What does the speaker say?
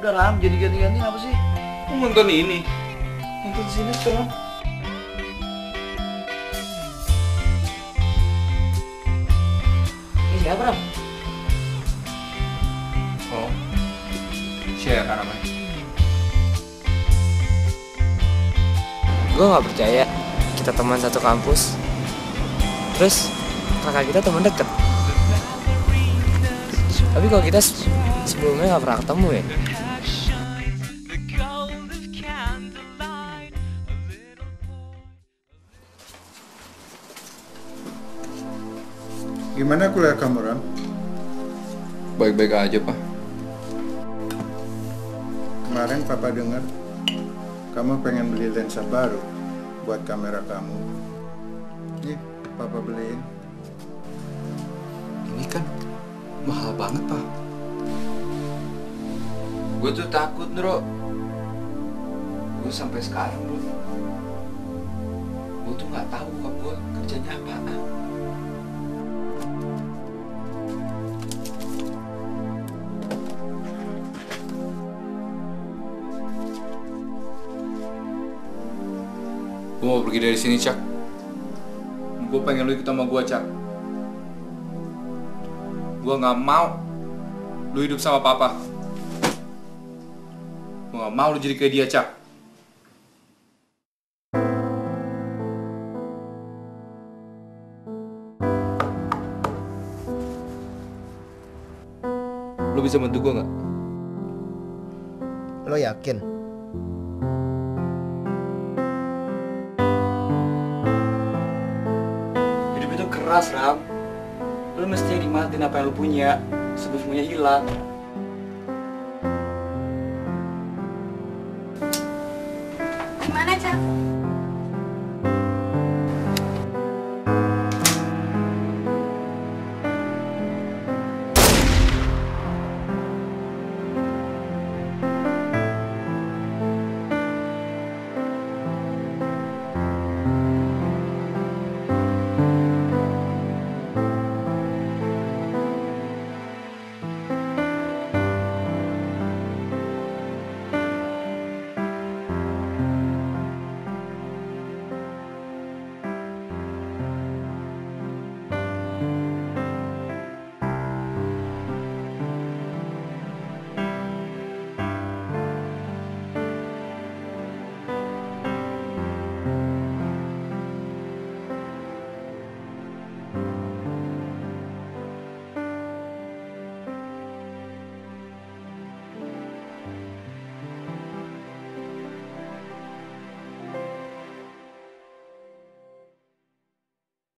Udah Ram, jadi ganti-ganti apa sih? Nonton ini. Nonton sinetron. Ini siapa Ram? Oh. Share kan namanya. Gue gak percaya kita teman satu kampus. Terus kakak kita teman deket. Tapi kalau kita sebelumnya gak pernah ketemu ya. Gimana kuliah kamu, Ram? Baik-baik aja, Pak. Kemarin Papa dengar kamu pengen beli lensa baru buat kamera kamu. Nih, Papa beliin. Ini kan mahal banget, Pak. Gue tuh takut, Bro. Gue sampai sekarang, Bro. Gue tuh nggak tahu kok gue kerjanya apaan. Gue mau pergi dari sini, Cak. Gue pengen lu ikut sama gue, Cak. Gue nggak mau lu hidup sama Papa. Gue nggak mau lu jadi kayak dia, Cak. Lu bisa bantu gue nggak? Lo yakin? Hidup itu keras Ram. Lu mesti nikmatin apa yang lu punya sebelum semuanya hilang.